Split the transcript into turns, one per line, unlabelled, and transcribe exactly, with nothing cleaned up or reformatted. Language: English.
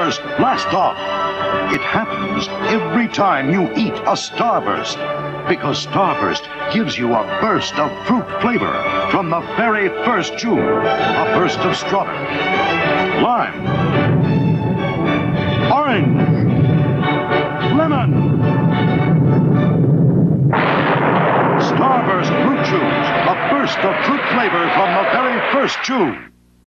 Starburst blast off. It happens every time you eat a Starburst, because Starburst gives you a burst of fruit flavor from the very first chew. A burst of strawberry, lime, orange, lemon. Starburst Fruit Chews, a burst of fruit flavor from the very first chew.